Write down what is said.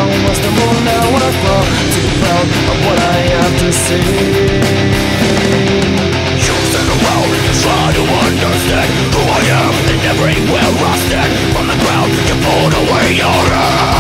was the moon, now I fall too proud of what I have to say. You stand around and try to understand who I am, and everywhere I stand. From the ground, you pulled away your hand.